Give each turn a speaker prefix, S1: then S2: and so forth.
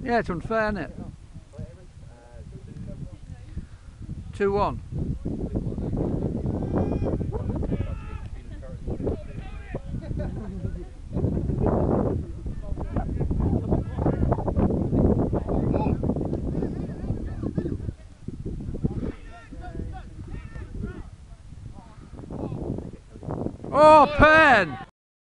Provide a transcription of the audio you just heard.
S1: Yeah, it's unfair, isn't it? 2-1. Oh, pen!